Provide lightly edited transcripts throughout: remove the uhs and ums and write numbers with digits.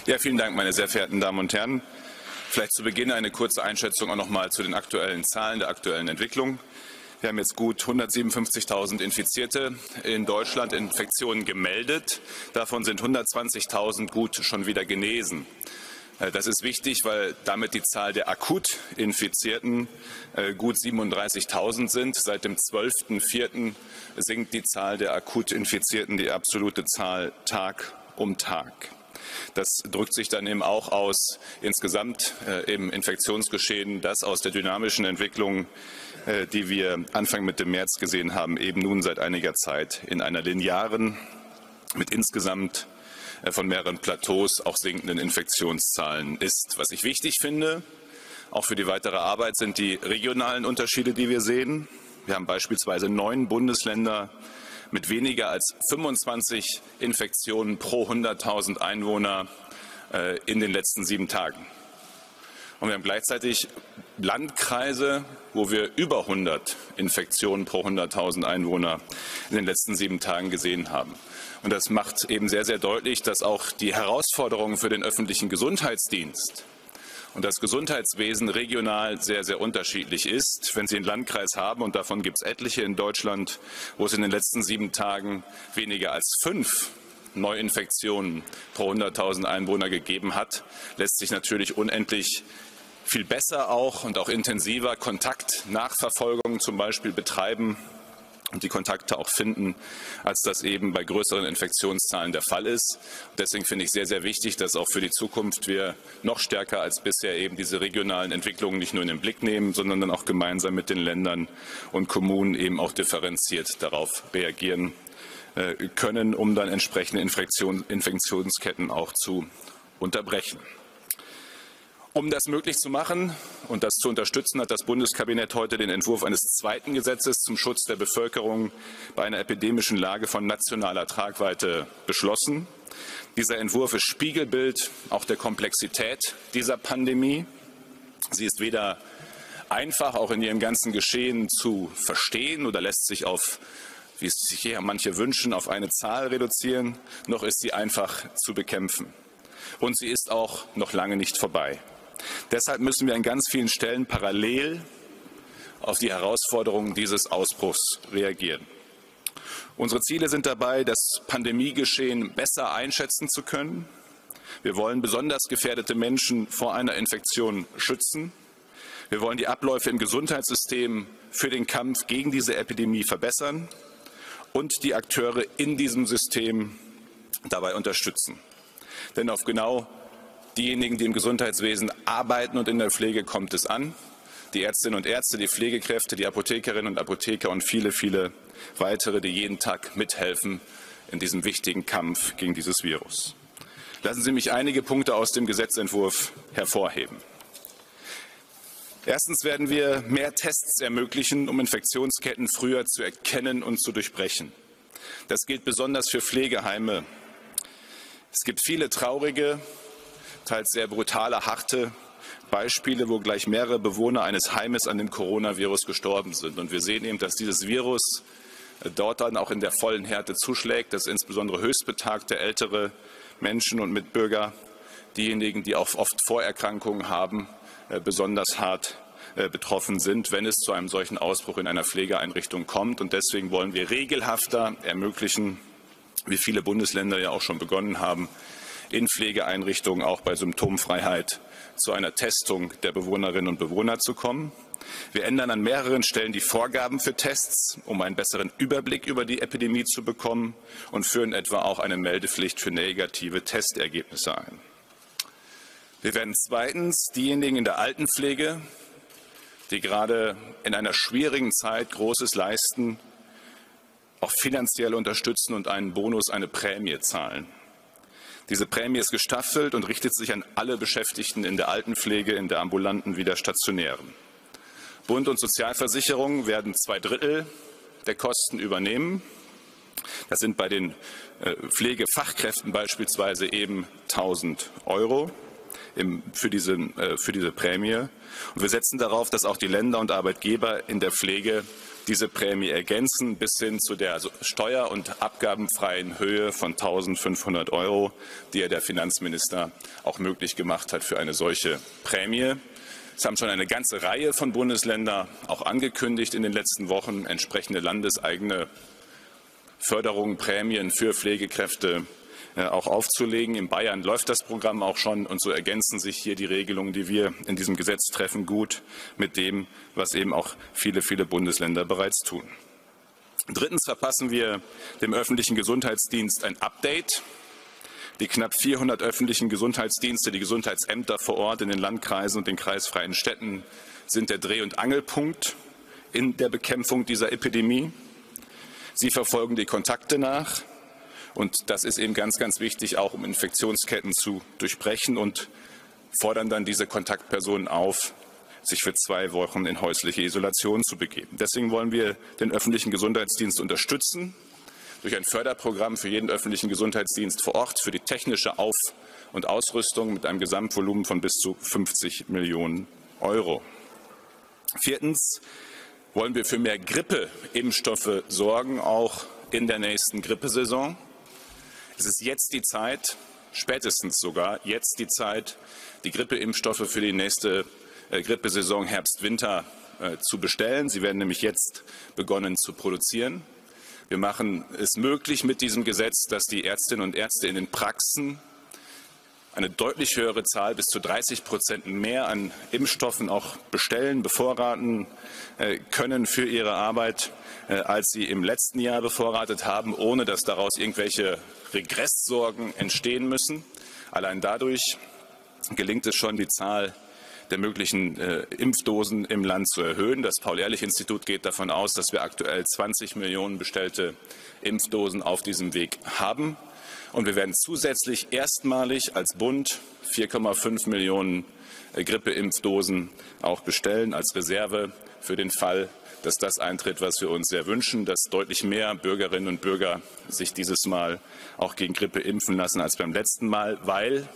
Ja, vielen Dank, meine sehr verehrten Damen und Herren. Vielleicht zu Beginn eine kurze Einschätzung auch noch mal zu den aktuellen Zahlen der aktuellen Entwicklung. Wir haben jetzt gut 157.000 Infizierte in Deutschland, Infektionen gemeldet. Davon sind 120.000 gut schon wieder genesen. Das ist wichtig, weil damit die Zahl der akut Infizierten gut 37.000 sind. Seit dem 12.04. sinkt die Zahl der akut Infizierten, die absolute Zahl Tag um Tag. Das drückt sich dann eben auch aus insgesamt im Infektionsgeschehen, das aus der dynamischen Entwicklung, die wir Anfang Mitte März gesehen haben, eben nun seit einiger Zeit in einer linearen, mit insgesamt von mehreren Plateaus auch sinkenden Infektionszahlen ist. Was ich wichtig finde, auch für die weitere Arbeit, sind die regionalen Unterschiede, die wir sehen. Wir haben beispielsweise 9 Bundesländer mit weniger als 25 Infektionen pro 100.000 Einwohner in den letzten 7 Tagen. Und wir haben gleichzeitig Landkreise, wo wir über 100 Infektionen pro 100.000 Einwohner in den letzten 7 Tagen gesehen haben. Und das macht eben sehr, sehr deutlich, dass auch die Herausforderungen für den öffentlichen Gesundheitsdienst und das Gesundheitswesen regional sehr, sehr unterschiedlich ist. Wenn Sie einen Landkreis haben, und davon gibt es etliche in Deutschland, wo es in den letzten 7 Tagen weniger als 5 Neuinfektionen pro 100.000 Einwohner gegeben hat, lässt sich natürlich unendlich viel besser und auch intensiver Kontaktnachverfolgung zum Beispiel betreiben und die Kontakte auch finden, als das eben bei größeren Infektionszahlen der Fall ist. Deswegen finde ich sehr, sehr wichtig, dass auch für die Zukunft wir noch stärker als bisher eben diese regionalen Entwicklungen nicht nur in den Blick nehmen, sondern dann auch gemeinsam mit den Ländern und Kommunen eben auch differenziert darauf reagieren können, um dann entsprechende Infektionsketten auch zu unterbrechen. Um das möglich zu machen und das zu unterstützen, hat das Bundeskabinett heute den Entwurf eines zweiten Gesetzes zum Schutz der Bevölkerung bei einer epidemischen Lage von nationaler Tragweite beschlossen. Dieser Entwurf ist Spiegelbild auch der Komplexität dieser Pandemie. Sie ist weder einfach, auch in ihrem ganzen Geschehen zu verstehen oder lässt sich auf, wie es sich hier manche wünschen, auf eine Zahl reduzieren, noch ist sie einfach zu bekämpfen. Und sie ist auch noch lange nicht vorbei. Deshalb müssen wir an ganz vielen Stellen parallel auf die Herausforderungen dieses Ausbruchs reagieren. Unsere Ziele sind dabei, das Pandemiegeschehen besser einschätzen zu können. Wir wollen besonders gefährdete Menschen vor einer Infektion schützen. Wir wollen die Abläufe im Gesundheitssystem für den Kampf gegen diese Epidemie verbessern und die Akteure in diesem System dabei unterstützen. Denn auf genau diejenigen, die im Gesundheitswesen arbeiten und in der Pflege, kommt es an. Die Ärztinnen und Ärzte, die Pflegekräfte, die Apothekerinnen und Apotheker und viele, viele weitere, die jeden Tag mithelfen in diesem wichtigen Kampf gegen dieses Virus. Lassen Sie mich einige Punkte aus dem Gesetzentwurf hervorheben. Erstens werden wir mehr Tests ermöglichen, um Infektionsketten früher zu erkennen und zu durchbrechen. Das gilt besonders für Pflegeheime. Es gibt viele traurige, teils sehr brutale, harte Beispiele, wo gleich mehrere Bewohner eines Heimes an dem Coronavirus gestorben sind. Und wir sehen eben, dass dieses Virus dort dann auch in der vollen Härte zuschlägt, dass insbesondere höchstbetagte ältere Menschen und Mitbürger, diejenigen, die auch oft Vorerkrankungen haben, besonders hart betroffen sind, wenn es zu einem solchen Ausbruch in einer Pflegeeinrichtung kommt. Und deswegen wollen wir regelhafter ermöglichen, wie viele Bundesländer ja auch schon begonnen haben, in Pflegeeinrichtungen auch bei Symptomfreiheit zu einer Testung der Bewohnerinnen und Bewohner zu kommen. Wir ändern an mehreren Stellen die Vorgaben für Tests, um einen besseren Überblick über die Epidemie zu bekommen, und führen etwa auch eine Meldepflicht für negative Testergebnisse ein. Wir werden zweitens diejenigen in der Altenpflege, die gerade in einer schwierigen Zeit Großes leisten, auch finanziell unterstützen und einen Bonus, eine Prämie zahlen. Diese Prämie ist gestaffelt und richtet sich an alle Beschäftigten in der Altenpflege, in der ambulanten wie der stationären. Bund und Sozialversicherung werden 2/3 der Kosten übernehmen. Das sind bei den Pflegefachkräften beispielsweise eben 1.000 €. für diese Prämie. Und wir setzen darauf, dass auch die Länder und Arbeitgeber in der Pflege diese Prämie ergänzen, bis hin zu der steuer- und abgabenfreien Höhe von 1.500 €, die ja der Finanzminister auch möglich gemacht hat für eine solche Prämie. Es haben schon eine ganze Reihe von Bundesländern auch angekündigt, in den letzten Wochen entsprechende landeseigene Förderungen, Prämien für Pflegekräfte auch aufzulegen. In Bayern läuft das Programm auch schon, und so ergänzen sich hier die Regelungen, die wir in diesem Gesetz treffen, gut mit dem, was eben auch viele Bundesländer bereits tun. Drittens verpassen wir dem öffentlichen Gesundheitsdienst ein Update. Die knapp 400 öffentlichen Gesundheitsdienste, die Gesundheitsämter vor Ort in den Landkreisen und den kreisfreien Städten sind der Dreh- und Angelpunkt in der Bekämpfung dieser Epidemie. Sie verfolgen die Kontakte nach, und das ist eben ganz wichtig, auch um Infektionsketten zu durchbrechen, und fordern dann diese Kontaktpersonen auf, sich für 2 Wochen in häusliche Isolation zu begeben. Deswegen wollen wir den öffentlichen Gesundheitsdienst unterstützen durch ein Förderprogramm für jeden öffentlichen Gesundheitsdienst vor Ort für die technische Auf- und Ausrüstung mit einem Gesamtvolumen von bis zu 50 Millionen €. Viertens wollen wir für mehr Grippeimpfstoffe sorgen, auch in der nächsten Grippesaison. Es ist jetzt die Zeit, spätestens sogar jetzt die Zeit, die Grippeimpfstoffe für die nächste Grippesaison Herbst-Winter zu bestellen. Sie werden nämlich jetzt begonnen zu produzieren. Wir machen es möglich mit diesem Gesetz, dass die Ärztinnen und Ärzte in den Praxen eine deutlich höhere Zahl, bis zu 30% mehr an Impfstoffen auch bestellen, bevorraten können für ihre Arbeit, als sie im letzten Jahr bevorratet haben, ohne dass daraus irgendwelche Regresssorgen entstehen müssen. Allein dadurch gelingt es schon, die Zahl der möglichen Impfdosen im Land zu erhöhen. Das Paul-Ehrlich-Institut geht davon aus, dass wir aktuell 20 Millionen bestellte Impfdosen auf diesem Weg haben. Und wir werden zusätzlich erstmalig als Bund 4,5 Millionen Grippeimpfdosen auch bestellen als Reserve für den Fall, dass das eintritt, was wir uns sehr wünschen, dass deutlich mehr Bürgerinnen und Bürger sich dieses Mal auch gegen Grippe impfen lassen als beim letzten Mal, weil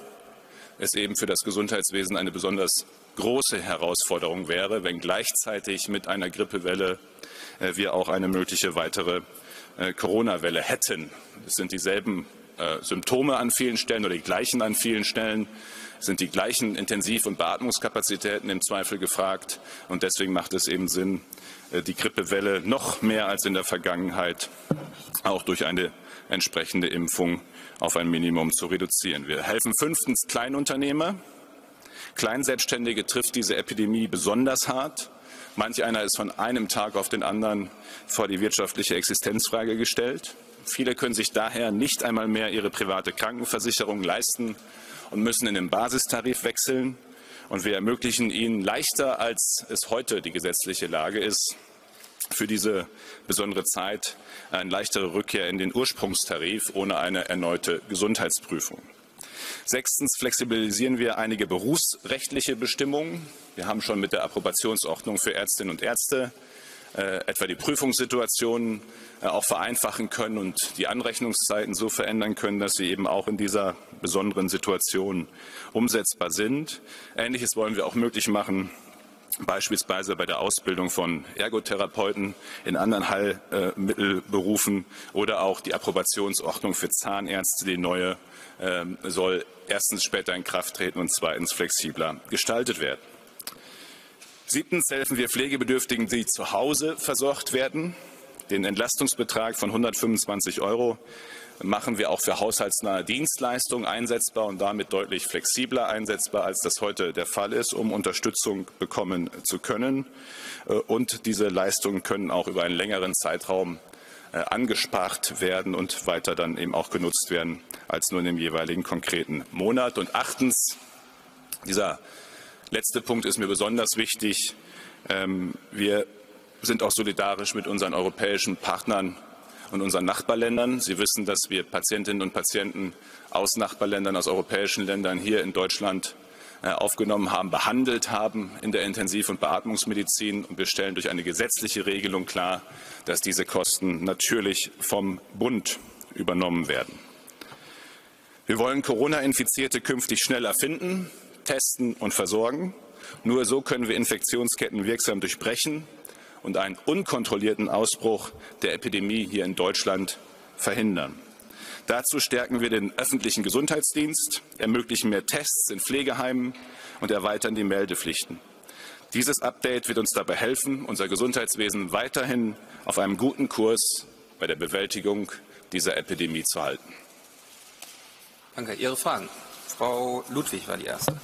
es eben für das Gesundheitswesen eine besonders große Herausforderung wäre, wenn gleichzeitig mit einer Grippewelle wir auch eine mögliche weitere Corona-Welle hätten. Es sind dieselben Symptome an vielen Stellen oder die gleichen an vielen Stellen, sind die gleichen Intensiv- und Beatmungskapazitäten im Zweifel gefragt. Und deswegen macht es eben Sinn, die Grippewelle noch mehr als in der Vergangenheit auch durch eine entsprechende Impfung auf ein Minimum zu reduzieren. Wir helfen fünftens Kleinunternehmer. Kleinselbstständige trifft diese Epidemie besonders hart. Manch einer ist von einem Tag auf den anderen vor die wirtschaftliche Existenzfrage gestellt. Viele können sich daher nicht einmal mehr ihre private Krankenversicherung leisten und müssen in den Basistarif wechseln. Und wir ermöglichen ihnen leichter, als es heute die gesetzliche Lage ist, für diese besondere Zeit eine leichtere Rückkehr in den Ursprungstarif ohne eine erneute Gesundheitsprüfung. Sechstens flexibilisieren wir einige berufsrechtliche Bestimmungen. Wir haben schon mit der Approbationsordnung für Ärztinnen und Ärzte etwa die Prüfungssituationen auch vereinfachen können und die Anrechnungszeiten so verändern können, dass sie eben auch in dieser besonderen Situation umsetzbar sind. Ähnliches wollen wir auch möglich machen, beispielsweise bei der Ausbildung von Ergotherapeuten in anderen Heilmittelberufen oder auch die Approbationsordnung für Zahnärzte, die neue, soll erstens später in Kraft treten und zweitens flexibler gestaltet werden. Siebtens helfen wir Pflegebedürftigen, die zu Hause versorgt werden. Den Entlastungsbetrag von 125 € machen wir auch für haushaltsnahe Dienstleistungen einsetzbar und damit deutlich flexibler einsetzbar, als das heute der Fall ist, um Unterstützung bekommen zu können. Und diese Leistungen können auch über einen längeren Zeitraum angespart werden und weiter dann eben auch genutzt werden, als nur in dem jeweiligen konkreten Monat. Und achtens, dieser letzte Punkt ist mir besonders wichtig. Wir sind auch solidarisch mit unseren europäischen Partnern und unseren Nachbarländern. Sie wissen, dass wir Patientinnen und Patienten aus Nachbarländern, aus europäischen Ländern hier in Deutschland aufgenommen haben, behandelt haben in der Intensiv- und Beatmungsmedizin. Und wir stellen durch eine gesetzliche Regelung klar, dass diese Kosten natürlich vom Bund übernommen werden. Wir wollen Corona-Infizierte künftig schneller finden. testen und versorgen. Nur so können wir Infektionsketten wirksam durchbrechen und einen unkontrollierten Ausbruch der Epidemie hier in Deutschland verhindern. Dazu stärken wir den öffentlichen Gesundheitsdienst, ermöglichen mehr Tests in Pflegeheimen und erweitern die Meldepflichten. Dieses Update wird uns dabei helfen, unser Gesundheitswesen weiterhin auf einem guten Kurs bei der Bewältigung dieser Epidemie zu halten. Danke. Ihre Fragen. Frau Ludwig war die erste.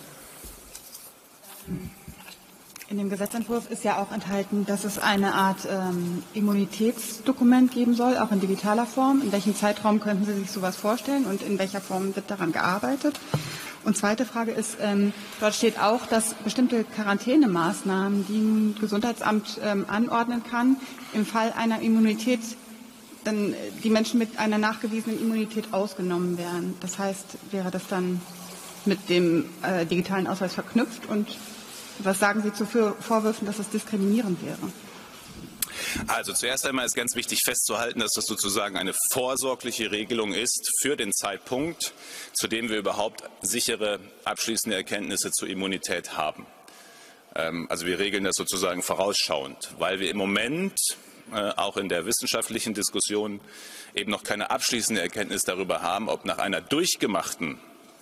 In dem Gesetzentwurf ist ja auch enthalten, dass es eine Art Immunitätsdokument geben soll, auch in digitaler Form. In welchem Zeitraum könnten Sie sich sowas vorstellen und in welcher Form wird daran gearbeitet? Und zweite Frage ist, dort steht auch, dass bestimmte Quarantänemaßnahmen, die ein Gesundheitsamt anordnen kann, im Fall einer Immunität, dann die Menschen mit einer nachgewiesenen Immunität ausgenommen werden. Das heißt, wäre das dann mit dem digitalen Ausweis verknüpft und was sagen Sie zu Vorwürfen, dass es diskriminierend wäre? Also zuerst einmal ist ganz wichtig festzuhalten, dass das sozusagen eine vorsorgliche Regelung ist für den Zeitpunkt, zu dem wir überhaupt sichere abschließende Erkenntnisse zur Immunität haben. Also wir regeln das sozusagen vorausschauend, weil wir im Moment auch in der wissenschaftlichen Diskussion eben noch keine abschließende Erkenntnis darüber haben, ob nach einer durchgemachten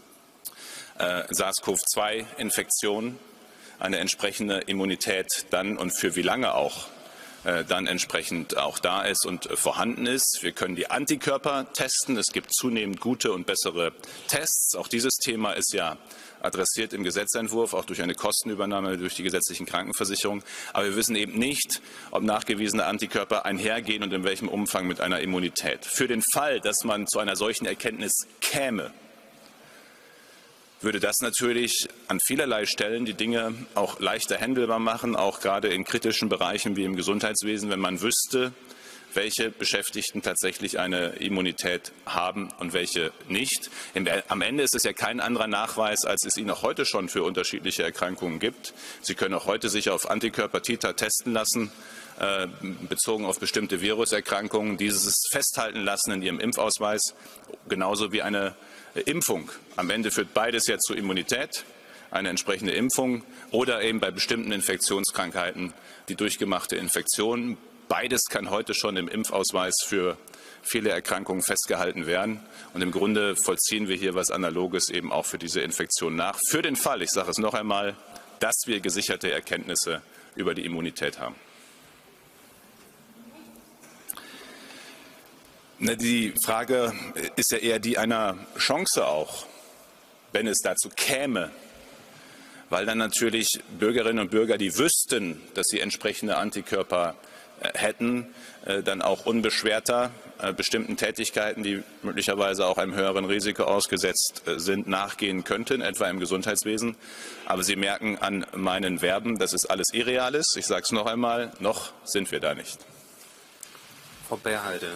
SARS-CoV-2-Infektion eine entsprechende Immunität dann und für wie lange auch dann entsprechend auch da ist und vorhanden ist. Wir können die Antikörper testen. Es gibt zunehmend gute und bessere Tests. Auch dieses Thema ist ja adressiert im Gesetzentwurf, auch durch eine Kostenübernahme durch die gesetzlichen Krankenversicherungen. Aber wir wissen eben nicht, ob nachgewiesene Antikörper einhergehen und in welchem Umfang mit einer Immunität. Für den Fall, dass man zu einer solchen Erkenntnis käme, würde das natürlich an vielerlei Stellen die Dinge auch leichter handelbar machen, auch gerade in kritischen Bereichen wie im Gesundheitswesen, wenn man wüsste, welche Beschäftigten tatsächlich eine Immunität haben und welche nicht. Am Ende ist es ja kein anderer Nachweis, als es ihn auch heute schon für unterschiedliche Erkrankungen gibt. Sie können auch heute sich auf Antikörper-Titer testen lassen, bezogen auf bestimmte Viruserkrankungen, dieses festhalten lassen in Ihrem Impfausweis, genauso wie eine Impfung. Am Ende führt beides ja zur Immunität, eine entsprechende Impfung oder eben bei bestimmten Infektionskrankheiten die durchgemachte Infektion. Beides kann heute schon im Impfausweis für viele Erkrankungen festgehalten werden. Und im Grunde vollziehen wir hier was Analoges eben auch für diese Infektion nach. Für den Fall, ich sage es noch einmal, dass wir gesicherte Erkenntnisse über die Immunität haben. Die Frage ist ja eher die einer Chance auch, wenn es dazu käme, weil dann natürlich Bürgerinnen und Bürger, die wüssten, dass sie entsprechende Antikörper hätten, dann auch unbeschwerter bestimmten Tätigkeiten, die möglicherweise auch einem höheren Risiko ausgesetzt sind, nachgehen könnten, etwa im Gesundheitswesen. Aber Sie merken an meinen Verben, dass es alles irreal ist. Ich sage es noch einmal, noch sind wir da nicht. Frau Bärhalde.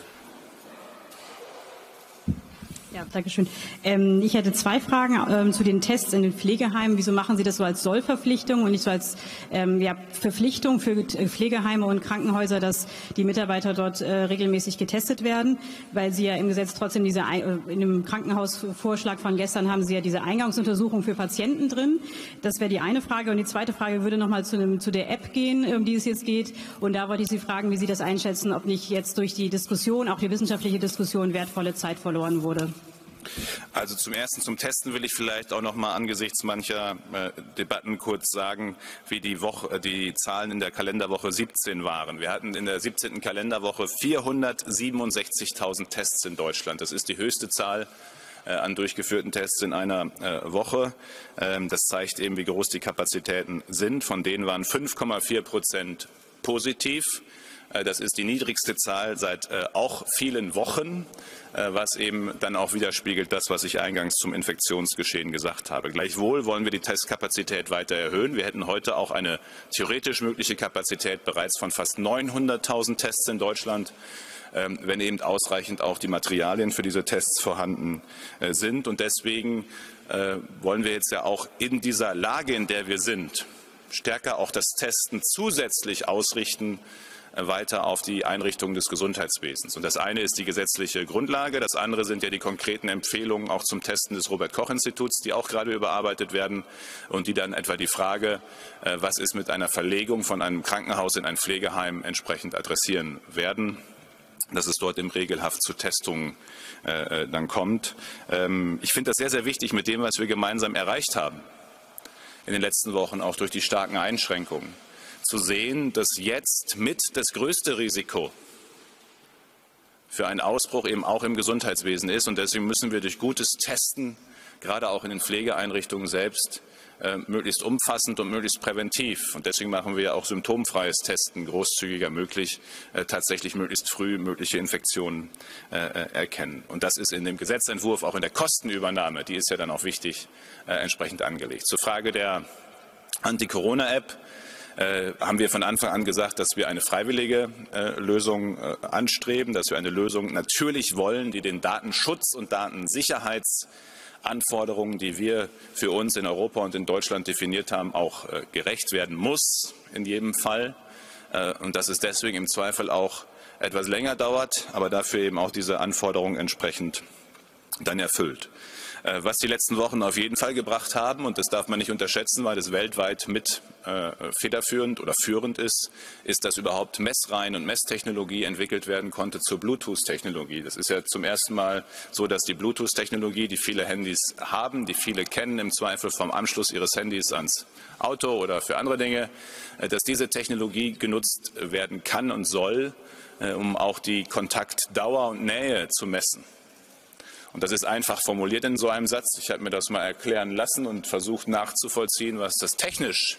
Ja, danke schön. Ich hätte zwei Fragen zu den Tests in den Pflegeheimen. Wieso machen Sie das so als Sollverpflichtung und nicht so als Verpflichtung für Pflegeheime und Krankenhäuser, dass die Mitarbeiter dort regelmäßig getestet werden? Weil Sie ja im Gesetz trotzdem in dem Krankenhausvorschlag von gestern haben Sie ja diese Eingangsuntersuchung für Patienten drin. Das wäre die eine Frage. Und die zweite Frage würde nochmal zu der App gehen, um die es jetzt geht. Und da wollte ich Sie fragen, wie Sie das einschätzen, ob nicht jetzt durch die Diskussion, auch die wissenschaftliche Diskussion, wertvolle Zeit verloren wurde. Also zum Ersten, zum Testen will ich vielleicht auch noch mal angesichts mancher Debatten kurz sagen, wie die Zahlen in der Kalenderwoche 17 waren. Wir hatten in der 17. Kalenderwoche 467.000 Tests in Deutschland. Das ist die höchste Zahl an durchgeführten Tests in einer Woche. Das zeigt eben, wie groß die Kapazitäten sind. Von denen waren 5,4% positiv. Das ist die niedrigste Zahl seit auch vielen Wochen, was eben dann auch widerspiegelt das, was ich eingangs zum Infektionsgeschehen gesagt habe. Gleichwohl wollen wir die Testkapazität weiter erhöhen. Wir hätten heute auch eine theoretisch mögliche Kapazität bereits von fast 900.000 Tests in Deutschland, wenn eben ausreichend auch die Materialien für diese Tests vorhanden sind. Und deswegen wollen wir jetzt ja auch in dieser Lage, in der wir sind, stärker auch das Testen zusätzlich ausrichten weiter auf die Einrichtungen des Gesundheitswesens. Und das eine ist die gesetzliche Grundlage, das andere sind ja die konkreten Empfehlungen auch zum Testen des Robert-Koch-Instituts, die auch gerade überarbeitet werden und die dann etwa die Frage, was ist mit einer Verlegung von einem Krankenhaus in ein Pflegeheim, entsprechend adressieren werden, dass es dort im Regelhaft zu Testungen dann kommt. Ich finde das sehr, sehr wichtig mit dem, was wir gemeinsam erreicht haben in den letzten Wochen, auch durch die starken Einschränkungen, zu sehen, dass jetzt mit das größte Risiko für einen Ausbruch eben auch im Gesundheitswesen ist. Und deswegen müssen wir durch gutes Testen, gerade auch in den Pflegeeinrichtungen selbst, möglichst umfassend und möglichst präventiv. Und deswegen machen wir ja auch symptomfreies Testen großzügiger möglich, tatsächlich möglichst früh mögliche Infektionen erkennen. Und das ist in dem Gesetzentwurf, auch in der Kostenübernahme, die ist ja dann auch wichtig, entsprechend angelegt. Zur Frage der Anti-Corona-App haben wir von Anfang an gesagt, dass wir eine freiwillige Lösung anstreben, dass wir eine Lösung natürlich wollen, die den Datenschutz und Datensicherheitsanforderungen, die wir für uns in Europa und in Deutschland definiert haben, auch gerecht werden muss in jedem Fall. Und dass es deswegen im Zweifel auch etwas länger dauert, aber dafür eben auch diese Anforderungen entsprechend dann erfüllt. Was die letzten Wochen auf jeden Fall gebracht haben, und das darf man nicht unterschätzen, weil es weltweit mit federführend oder führend ist, ist, dass überhaupt Messreihen und Messtechnologie entwickelt werden konnte zur Bluetooth-Technologie. Das ist ja zum ersten Mal so, dass die Bluetooth-Technologie, die viele Handys haben, die viele kennen, im Zweifel vom Anschluss ihres Handys ans Auto oder für andere Dinge, dass diese Technologie genutzt werden kann und soll, um auch die Kontaktdauer und Nähe zu messen. Und das ist einfach formuliert in so einem Satz. Ich habe mir das mal erklären lassen und versucht nachzuvollziehen, was das technisch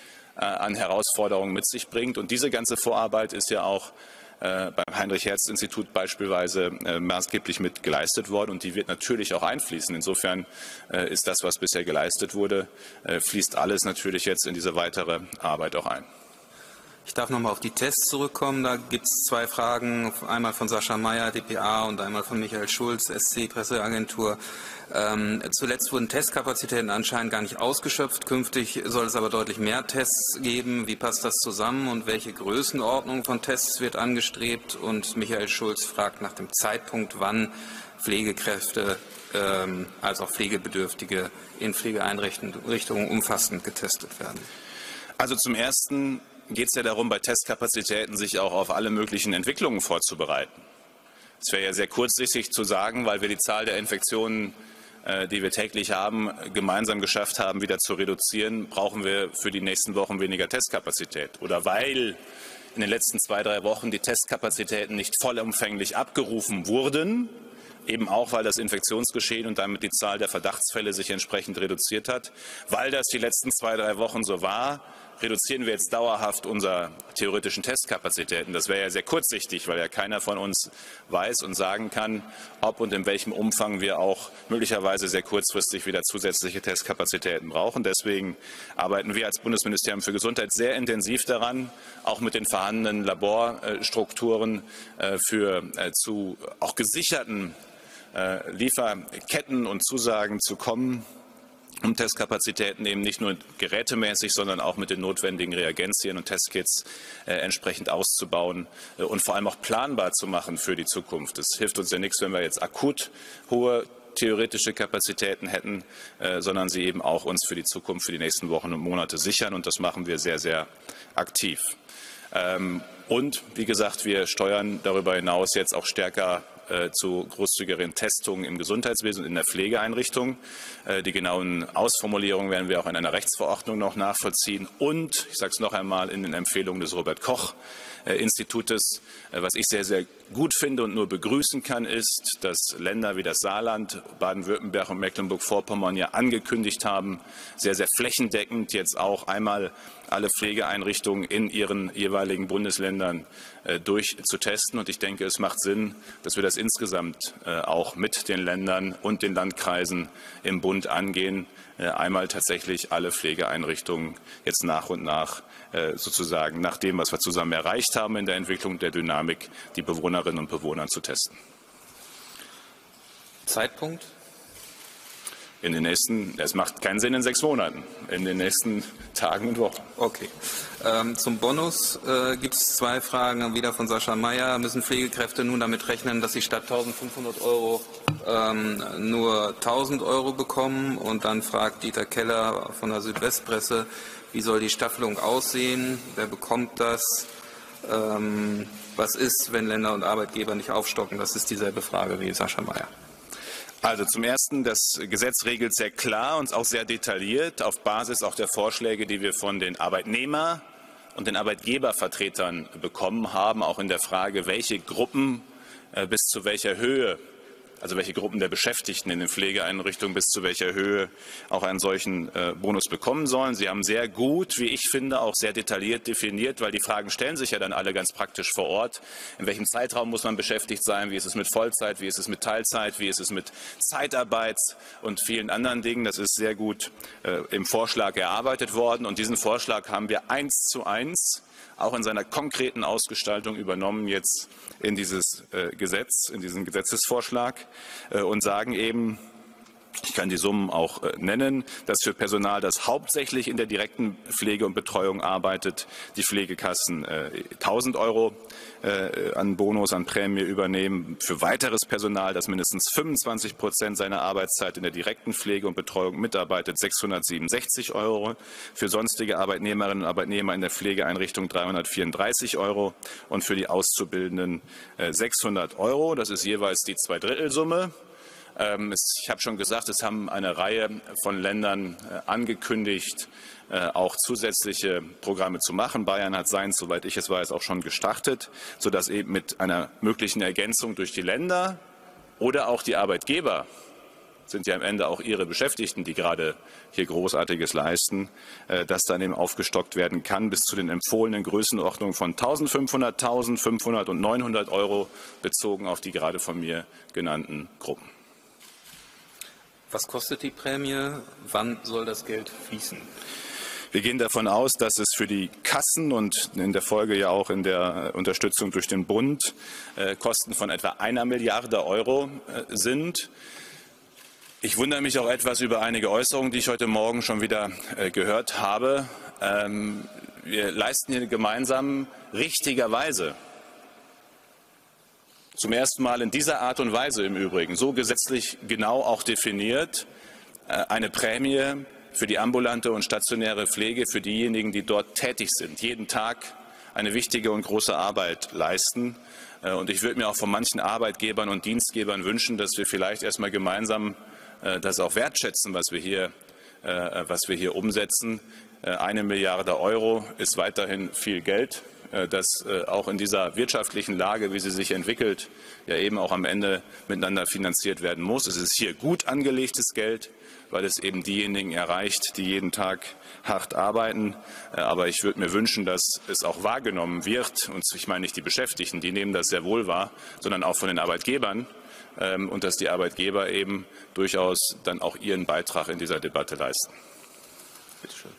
an Herausforderungen mit sich bringt. Und diese ganze Vorarbeit ist ja auch beim Heinrich-Hertz-Institut beispielsweise maßgeblich mit geleistet worden. Und die wird natürlich auch einfließen. Insofern ist das, was bisher geleistet wurde, fließt alles natürlich jetzt in diese weitere Arbeit auch ein. Ich darf noch mal auf die Tests zurückkommen. Da gibt es zwei Fragen, einmal von Sascha Meyer, dpa, und einmal von Michael Schulz, SC, Presseagentur. Zuletzt wurden Testkapazitäten anscheinend gar nicht ausgeschöpft. Künftig soll es aber deutlich mehr Tests geben. Wie passt das zusammen und welche Größenordnung von Tests wird angestrebt? Und Michael Schulz fragt nach dem Zeitpunkt, wann Pflegekräfte als auch Pflegebedürftige in Pflegeeinrichtungen umfassend getestet werden. Also zum Ersten geht es ja darum, bei Testkapazitäten sich auch auf alle möglichen Entwicklungen vorzubereiten. Es wäre ja sehr kurzsichtig zu sagen, weil wir die Zahl der Infektionen, die wir täglich haben, gemeinsam geschafft haben, wieder zu reduzieren, brauchen wir für die nächsten Wochen weniger Testkapazität. Oder weil in den letzten 2-3 Wochen die Testkapazitäten nicht vollumfänglich abgerufen wurden, eben auch, weil das Infektionsgeschehen und damit die Zahl der Verdachtsfälle sich entsprechend reduziert hat. Weil das die letzten 2-3 Wochen so war, reduzieren wir jetzt dauerhaft unsere theoretischen Testkapazitäten. Das wäre ja sehr kurzsichtig, weil ja keiner von uns weiß und sagen kann, ob und in welchem Umfang wir auch möglicherweise sehr kurzfristig wieder zusätzliche Testkapazitäten brauchen. Deswegen arbeiten wir als Bundesministerium für Gesundheit sehr intensiv daran, auch mit den vorhandenen Laborstrukturen zu auch gesicherten Lieferketten und Zusagen zu kommen, um Testkapazitäten eben nicht nur gerätemäßig, sondern auch mit den notwendigen Reagenzien und Testkits entsprechend auszubauen und vor allem auch planbar zu machen für die Zukunft. Es hilft uns ja nichts, wenn wir jetzt akut hohe theoretische Kapazitäten hätten, sondern sie eben auch uns für die Zukunft, für die nächsten Wochen und Monate sichern. Und das machen wir sehr, sehr aktiv. Und wie gesagt, wir steuern darüber hinaus jetzt auch stärker zu großzügigeren Testungen im Gesundheitswesen und in der Pflegeeinrichtung. Die genauen Ausformulierungen werden wir auch in einer Rechtsverordnung noch nachvollziehen. Und, ich sage es noch einmal, in den Empfehlungen des Robert-Koch-Institutes. Was ich sehr, sehr gut finde und nur begrüßen kann, ist, dass Länder wie das Saarland, Baden-Württemberg und Mecklenburg-Vorpommern ja angekündigt haben, sehr, sehr flächendeckend jetzt auch einmal alle Pflegeeinrichtungen in ihren jeweiligen Bundesländern durchzutesten. Und ich denke, es macht Sinn, dass wir das insgesamt auch mit den Ländern und den Landkreisen im Bund angehen, einmal tatsächlich alle Pflegeeinrichtungen jetzt nach und nach sozusagen nach dem, was wir zusammen erreicht haben in der Entwicklung der Dynamik, die Bewohnerinnen und Bewohner zu testen. Zeitpunkt? Es macht keinen Sinn in 6 Monaten, in den nächsten Tagen und Wochen. Okay. Zum Bonus gibt es 2 Fragen, wieder von Sascha Mayer. Müssen Pflegekräfte nun damit rechnen, dass sie statt 1.500 € nur 1.000 € bekommen? Und dann fragt Dieter Keller von der Südwestpresse, wie soll die Staffelung aussehen? Wer bekommt das? Was ist, wenn Länder und Arbeitgeber nicht aufstocken? Das ist dieselbe Frage wie Sascha Mayer. Also zum Ersten, das Gesetz regelt sehr klar und auch sehr detailliert auf Basis auch der Vorschläge, die wir von den Arbeitnehmer- und den Arbeitgebervertretern bekommen haben, auch in der Frage, welche Gruppen bis zu welcher Höhe, also welche Gruppen der Beschäftigten in den Pflegeeinrichtungen bis zu welcher Höhe auch einen solchen Bonus bekommen sollen. Sie haben sehr gut, wie ich finde, auch sehr detailliert definiert, weil die Fragen stellen sich ja dann alle ganz praktisch vor Ort. In welchem Zeitraum muss man beschäftigt sein? Wie ist es mit Vollzeit? Wie ist es mit Teilzeit? Wie ist es mit Zeitarbeit und vielen anderen Dingen? Das ist sehr gut im Vorschlag erarbeitet worden. Und diesen Vorschlag haben wir 1:1 auch in seiner konkreten Ausgestaltung übernommen jetzt in dieses Gesetz, in diesen Gesetzesvorschlag und sagen eben, ich kann die Summen auch nennen, dass für Personal, das hauptsächlich in der direkten Pflege und Betreuung arbeitet, die Pflegekassen 1.000 € an Bonus, an Prämie übernehmen. Für weiteres Personal, das mindestens 25% seiner Arbeitszeit in der direkten Pflege und Betreuung mitarbeitet, 667 €. Für sonstige Arbeitnehmerinnen und Arbeitnehmer in der Pflegeeinrichtung 334 € und für die Auszubildenden 600 €. Das ist jeweils die 2/3-Summe. Ich habe schon gesagt, es haben eine Reihe von Ländern angekündigt, auch zusätzliche Programme zu machen. Bayern hat seins, soweit ich es weiß, auch schon gestartet, sodass eben mit einer möglichen Ergänzung durch die Länder oder auch die Arbeitgeber, sind ja am Ende auch ihre Beschäftigten, die gerade hier Großartiges leisten, dass dann eben aufgestockt werden kann bis zu den empfohlenen Größenordnungen von 1.500, 1.500 und 900 € bezogen auf die gerade von mir genannten Gruppen. Was kostet die Prämie? Wann soll das Geld fließen? Wir gehen davon aus, dass es für die Kassen und in der Folge ja auch in der Unterstützung durch den Bund Kosten von etwa 1 Milliarde € sind. Ich wundere mich auch etwas über einige Äußerungen, die ich heute Morgen schon wieder gehört habe. Wir leisten hier gemeinsam richtigerweise zum ersten Mal in dieser Art und Weise im Übrigen, so gesetzlich genau auch definiert, eine Prämie für die ambulante und stationäre Pflege für diejenigen, die dort tätig sind, jeden Tag eine wichtige und große Arbeit leisten. Und ich würde mir auch von manchen Arbeitgebern und Dienstgebern wünschen, dass wir vielleicht erstmal gemeinsam das auch wertschätzen, was wir hier umsetzen. 1 Milliarde € ist weiterhin viel Geld, das auch in dieser wirtschaftlichen Lage, wie sie sich entwickelt, ja eben auch am Ende miteinander finanziert werden muss. Es ist hier gut angelegtes Geld, weil es eben diejenigen erreicht, die jeden Tag hart arbeiten. Aber ich würde mir wünschen, dass es auch wahrgenommen wird, und ich meine nicht die Beschäftigten, die nehmen das sehr wohl wahr, sondern auch von den Arbeitgebern, und dass die Arbeitgeber eben durchaus dann auch ihren Beitrag in dieser Debatte leisten. Bitte schön.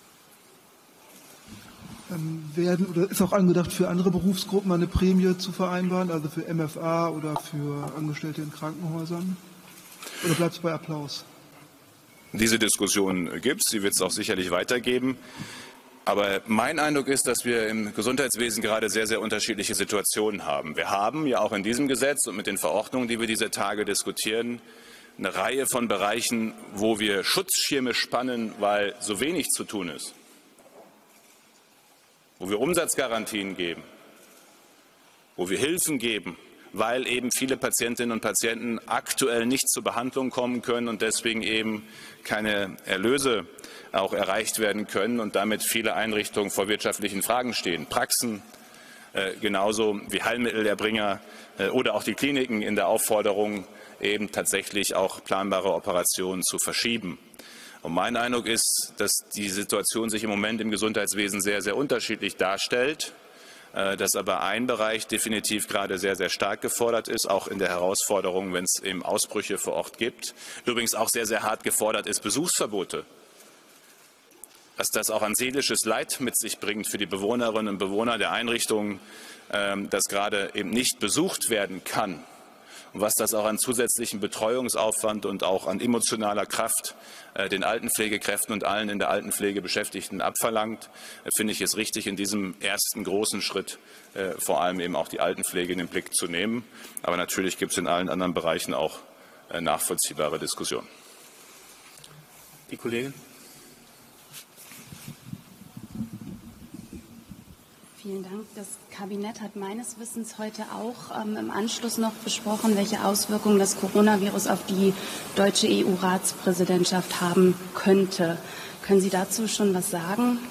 Ist auch angedacht, für andere Berufsgruppen eine Prämie zu vereinbaren, also für MFA oder für Angestellte in Krankenhäusern? Oder bleibt es bei Applaus? Diese Diskussion gibt es, sie wird es auch sicherlich weitergeben. Aber mein Eindruck ist, dass wir im Gesundheitswesen gerade sehr, sehr unterschiedliche Situationen haben. Wir haben ja auch in diesem Gesetz und mit den Verordnungen, die wir diese Tage diskutieren, eine Reihe von Bereichen, wo wir Schutzschirme spannen, weil so wenig zu tun ist. Wo wir Umsatzgarantien geben, wo wir Hilfen geben, weil eben viele Patientinnen und Patienten aktuell nicht zur Behandlung kommen können und deswegen eben keine Erlöse auch erreicht werden können und damit viele Einrichtungen vor wirtschaftlichen Fragen stehen. Praxen, genauso wie Heilmittelerbringer oder auch die Kliniken in der Aufforderung, eben tatsächlich auch planbare Operationen zu verschieben. Und mein Eindruck ist, dass die Situation sich im Moment im Gesundheitswesen sehr, sehr unterschiedlich darstellt, dass aber ein Bereich definitiv gerade sehr, sehr stark gefordert ist, auch in der Herausforderung, wenn es eben Ausbrüche vor Ort gibt. Übrigens auch sehr, sehr hart gefordert ist Besuchsverbote. Dass das auch ein seelisches Leid mit sich bringt für die Bewohnerinnen und Bewohner der Einrichtungen, dass gerade eben nicht besucht werden kann. und was das auch an zusätzlichen Betreuungsaufwand und auch an emotionaler Kraft den Altenpflegekräften und allen in der Altenpflege Beschäftigten abverlangt, finde ich es richtig, in diesem ersten großen Schritt vor allem eben auch die Altenpflege in den Blick zu nehmen. Aber natürlich gibt es in allen anderen Bereichen auch nachvollziehbare Diskussionen. Die Kollegin. Vielen Dank. Das Kabinett hat meines Wissens heute auch im Anschluss noch besprochen, welche Auswirkungen das Coronavirus auf die deutsche EU-Ratspräsidentschaft haben könnte. Können Sie dazu schon was sagen?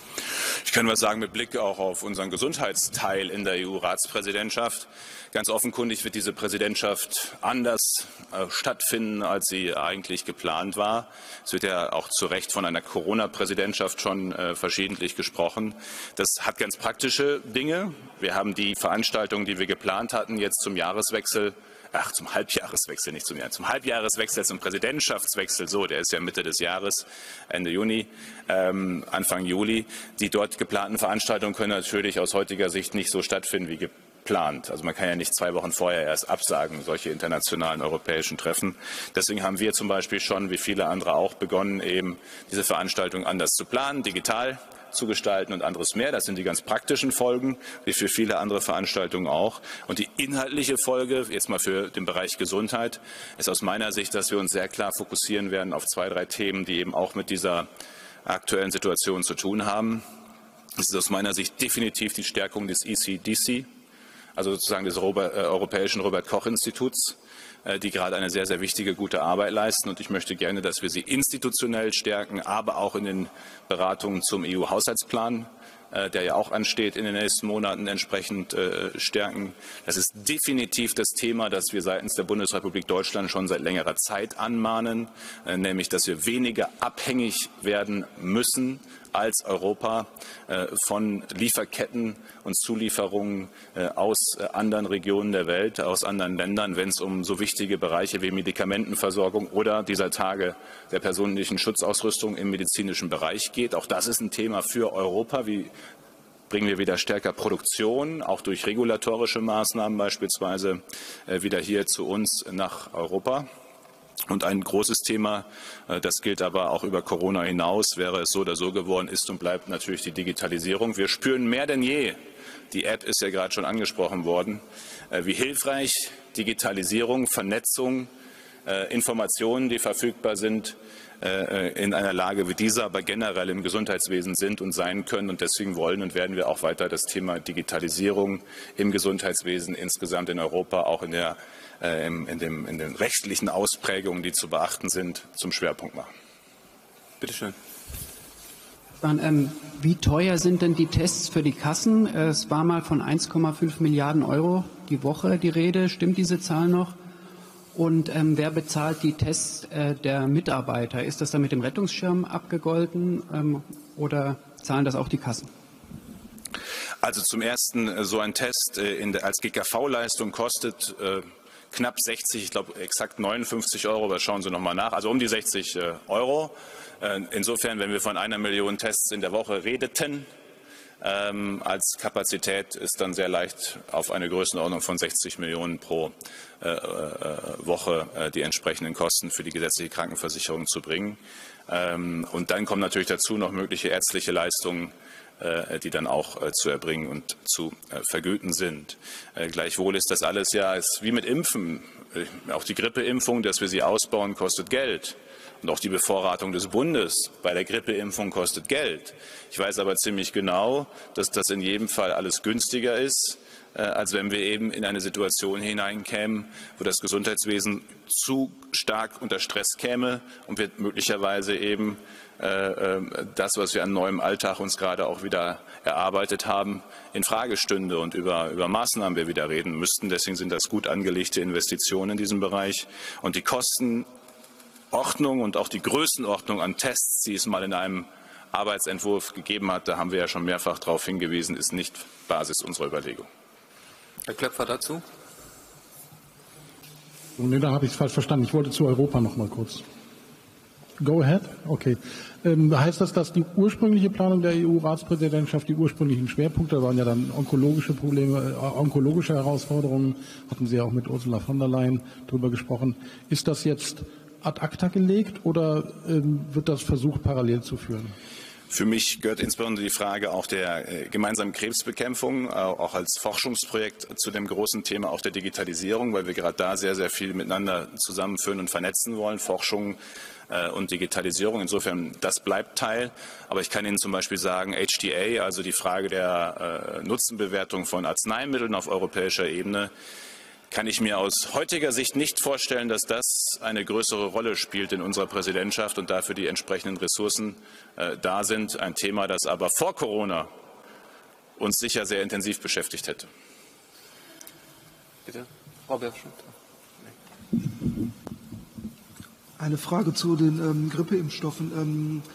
Ich kann was sagen mit Blick auch auf unseren Gesundheitsteil in der EU-Ratspräsidentschaft. Ganz offenkundig wird diese Präsidentschaft anders stattfinden, als sie eigentlich geplant war. Es wird ja auch zu Recht von einer Corona-Präsidentschaft schon verschiedentlich gesprochen. Das hat ganz praktische Dinge. Wir haben die Veranstaltungen, die wir geplant hatten, jetzt zum Jahreswechsel, zum Halbjahreswechsel, nicht zum Jahr, zum Halbjahreswechsel, zum Präsidentschaftswechsel, so, der ist ja Mitte des Jahres, Ende Juni, Anfang Juli. Die dort geplanten Veranstaltungen können natürlich aus heutiger Sicht nicht so stattfinden wie geplant. Also man kann ja nicht 2 Wochen vorher erst absagen, solche internationalen europäischen Treffen. Deswegen haben wir zum Beispiel schon, wie viele andere auch, begonnen, eben diese Veranstaltung anders zu planen, digital zu gestalten und anderes mehr. Das sind die ganz praktischen Folgen, wie für viele andere Veranstaltungen auch. Und die inhaltliche Folge, jetzt mal für den Bereich Gesundheit, ist aus meiner Sicht, dass wir uns sehr klar fokussieren werden auf 2, 3 Themen, die eben auch mit dieser aktuellen Situation zu tun haben. Das ist aus meiner Sicht definitiv die Stärkung des ECDC, also sozusagen des Europäischen Robert-Koch-Instituts, die gerade eine sehr, sehr wichtige, gute Arbeit leisten. Und ich möchte gerne, dass wir sie institutionell stärken, aber auch in den Beratungen zum EU-Haushaltsplan, der ja auch ansteht, in den nächsten Monaten entsprechend stärken. Das ist definitiv das Thema, das wir seitens der Bundesrepublik Deutschland schon seit längerer Zeit anmahnen, nämlich, dass wir weniger abhängig werden müssen als Europa von Lieferketten und Zulieferungen aus anderen Regionen der Welt, aus anderen Ländern, wenn es um so wichtige Bereiche wie Medikamentenversorgung oder dieser Tage der persönlichen Schutzausrüstung im medizinischen Bereich geht. Auch das ist ein Thema für Europa. Wie bringen wir wieder stärker Produktion, auch durch regulatorische Maßnahmen beispielsweise, wieder hier zu uns nach Europa? Und ein großes Thema, das gilt aber auch über Corona hinaus, wäre es so oder so geworden, ist und bleibt natürlich die Digitalisierung. Wir spüren mehr denn je, die App ist ja gerade schon angesprochen worden, wie hilfreich Digitalisierung, Vernetzung, Informationen, die verfügbar sind, in einer Lage wie dieser, aber generell im Gesundheitswesen sind und sein können. Und deswegen wollen und werden wir auch weiter das Thema Digitalisierung im Gesundheitswesen insgesamt in Europa, auch in den rechtlichen Ausprägungen, die zu beachten sind, zum Schwerpunkt machen. Bitte schön. Wie teuer sind denn die Tests für die Kassen? Es war mal von 1,5 Milliarden Euro die Woche die Rede. Stimmt diese Zahl noch? Und wer bezahlt die Tests der Mitarbeiter? Ist das dann mit dem Rettungsschirm abgegolten oder zahlen das auch die Kassen? Also zum Ersten, so ein Test als GKV-Leistung kostet knapp 60, ich glaube exakt 59 Euro, aber schauen Sie noch mal nach, also um die 60 Euro. Insofern, wenn wir von 1 Million Tests in der Woche redeten, als Kapazität ist dann sehr leicht auf eine Größenordnung von 60 Millionen pro Woche die entsprechenden Kosten für die gesetzliche Krankenversicherung zu bringen. Und dann kommen natürlich dazu noch mögliche ärztliche Leistungen, die dann auch zu erbringen und zu vergüten sind. Gleichwohl ist das alles ja ist wie mit Impfen. Auch die Grippeimpfung, dass wir sie ausbauen, kostet Geld. Und auch die Bevorratung des Bundes bei der Grippeimpfung kostet Geld. Ich weiß aber ziemlich genau, dass das in jedem Fall alles günstiger ist, als wenn wir eben in eine Situation hineinkämen, wo das Gesundheitswesen zu stark unter Stress käme und wir möglicherweise eben das, was wir an neuem Alltag uns gerade auch wieder erarbeitet haben, in Frage stünde und über Maßnahmen wir wieder reden müssten. Deswegen sind das gut angelegte Investitionen in diesem Bereich. Und die Kostenordnung und auch die Größenordnung an Tests, die es mal in einem Arbeitsentwurf gegeben hat, da haben wir ja schon mehrfach darauf hingewiesen, ist nicht Basis unserer Überlegung. Herr Klöpfer dazu? Nee, da habe ich es falsch verstanden. Ich wollte zu Europa noch mal kurz. Go ahead. Okay. Heißt das, dass die ursprüngliche Planung der EU-Ratspräsidentschaft, die ursprünglichen Schwerpunkte, waren ja dann onkologische Probleme, onkologische Herausforderungen, hatten Sie ja auch mit Ursula von der Leyen drüber gesprochen. Ist das jetzt ad acta gelegt oder wird das versucht, parallel zu führen? Für mich gehört insbesondere die Frage auch der gemeinsamen Krebsbekämpfung, auch als Forschungsprojekt zu dem großen Thema auch der Digitalisierung, weil wir gerade da sehr, sehr viel miteinander zusammenführen und vernetzen wollen, Forschung und Digitalisierung. Insofern, das bleibt Teil. Aber ich kann Ihnen zum Beispiel sagen, HTA, also die Frage der Nutzenbewertung von Arzneimitteln auf europäischer Ebene, kann ich mir aus heutiger Sicht nicht vorstellen, dass das eine größere Rolle spielt in unserer Präsidentschaft und dafür die entsprechenden Ressourcen da sind. Ein Thema, das aber vor Corona uns sicher sehr intensiv beschäftigt hätte. Bitte, Frau Bergschmidt. Eine Frage zu den Grippeimpfstoffen.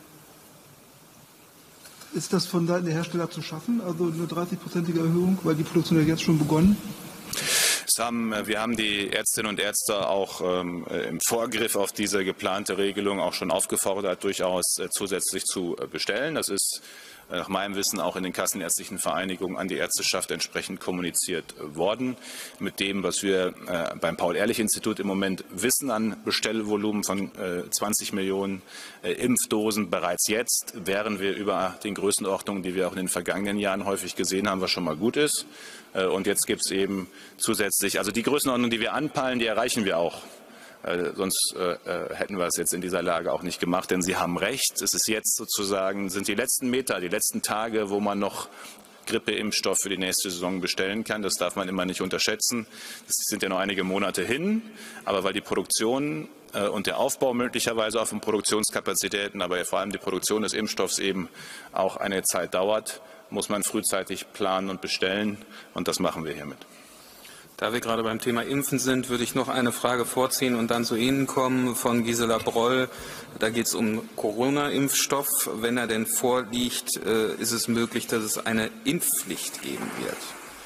Ist das von Seiten der Hersteller zu schaffen, also eine 30-prozentige Erhöhung, weil die Produktion ja jetzt schon begonnen? Wir haben die Ärztinnen und Ärzte auch im Vorgriff auf diese geplante Regelung auch schon aufgefordert, durchaus zusätzlich zu bestellen. Das ist nach meinem Wissen auch in den kassenärztlichen Vereinigungen an die Ärzteschaft entsprechend kommuniziert worden. Mit dem, was wir beim Paul-Ehrlich-Institut im Moment wissen an Bestellvolumen von 20 Millionen Impfdosen bereits jetzt, wären wir über den Größenordnungen, die wir auch in den vergangenen Jahren häufig gesehen haben, was schon mal gut ist. Und jetzt gibt es eben zusätzlich, also die Größenordnung, die wir anpeilen, die erreichen wir auch. Sonst hätten wir es jetzt in dieser Lage auch nicht gemacht, denn Sie haben recht. Es ist jetzt sozusagen, sind die letzten Meter, die letzten Tage, wo man noch Grippeimpfstoff für die nächste Saison bestellen kann. Das darf man immer nicht unterschätzen. Das sind ja noch einige Monate hin, aber weil die Produktion und der Aufbau möglicherweise auch von Produktionskapazitäten, aber vor allem die Produktion des Impfstoffs eben auch eine Zeit dauert, muss man frühzeitig planen und bestellen und das machen wir hiermit. Da wir gerade beim Thema Impfen sind, würde ich noch eine Frage vorziehen und dann zu Ihnen kommen von Gisela Broll. Da geht es um Corona-Impfstoff. Wenn er denn vorliegt, ist es möglich, dass es eine Impfpflicht geben wird?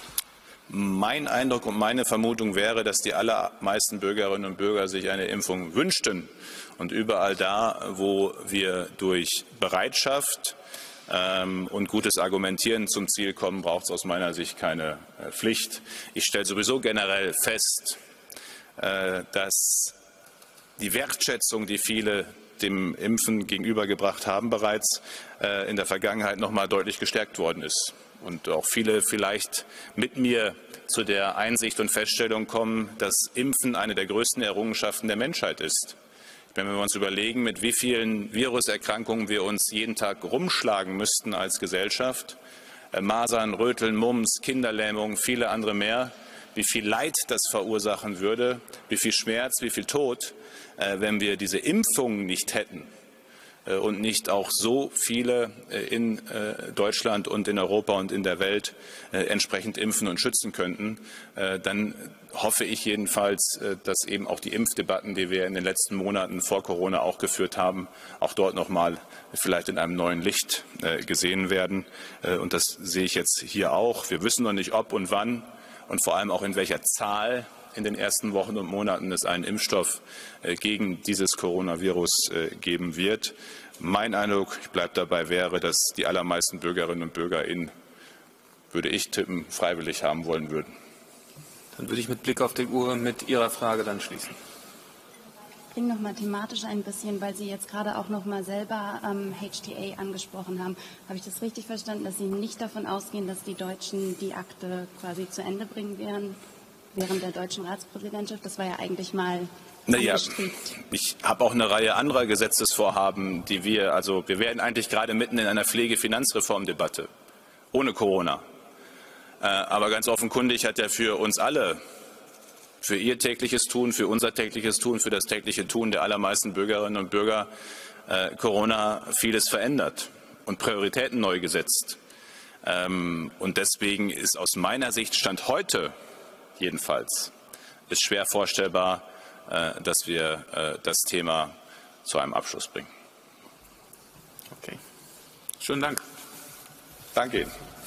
Mein Eindruck und meine Vermutung wäre, dass die allermeisten Bürgerinnen und Bürger sich eine Impfung wünschten. Und überall da, wo wir durch Bereitschaft und gutes Argumentieren zum Ziel kommen, braucht es aus meiner Sicht keine Pflicht. Ich stelle sowieso generell fest, dass die Wertschätzung, die viele dem Impfen gegenübergebracht haben, bereits in der Vergangenheit noch mal deutlich gestärkt worden ist. Und auch viele vielleicht mit mir zu der Einsicht und Feststellung kommen, dass Impfen eine der größten Errungenschaften der Menschheit ist. Wenn wir uns überlegen, mit wie vielen Viruserkrankungen wir uns jeden Tag rumschlagen müssten als Gesellschaft, Masern, Röteln, Mumps, Kinderlähmung, viele andere mehr, wie viel Leid das verursachen würde, wie viel Schmerz, wie viel Tod, wenn wir diese Impfungen nicht hätten und nicht auch so viele in Deutschland und in Europa und in der Welt entsprechend impfen und schützen könnten, dann hoffe ich jedenfalls, dass eben auch die Impfdebatten, die wir in den letzten Monaten vor Corona auch geführt haben, auch dort noch mal vielleicht in einem neuen Licht gesehen werden. Und das sehe ich jetzt hier auch. Wir wissen noch nicht, ob und wann und vor allem auch in welcher Zahl in den ersten Wochen und Monaten es einen Impfstoff gegen dieses Coronavirus geben wird. Mein Eindruck, ich bleibe dabei, wäre, dass die allermeisten Bürgerinnen und Bürger würde ich tippen, freiwillig haben wollen würden. Dann würde ich mit Blick auf die Uhr mit Ihrer Frage dann schließen. Ich bringe noch mal thematisch ein bisschen, weil Sie jetzt gerade auch noch mal selber HTA angesprochen haben. Habe ich das richtig verstanden, dass Sie nicht davon ausgehen, dass die Deutschen die Akte quasi zu Ende bringen werden während der deutschen Ratspräsidentschaft? Das war ja eigentlich mal angestrebt. Ich habe auch eine Reihe anderer Gesetzesvorhaben, die wir werden eigentlich gerade mitten in einer Pflegefinanzreformdebatte, ohne Corona. Aber ganz offenkundig hat ja für uns alle, für Ihr tägliches Tun, für unser tägliches Tun, für das tägliche Tun der allermeisten Bürgerinnen und Bürger Corona vieles verändert und Prioritäten neu gesetzt. Und deswegen ist aus meiner Sicht Stand heute jedenfalls ist schwer vorstellbar, dass wir das Thema zu einem Abschluss bringen. Okay. Schönen Dank. Danke Ihnen.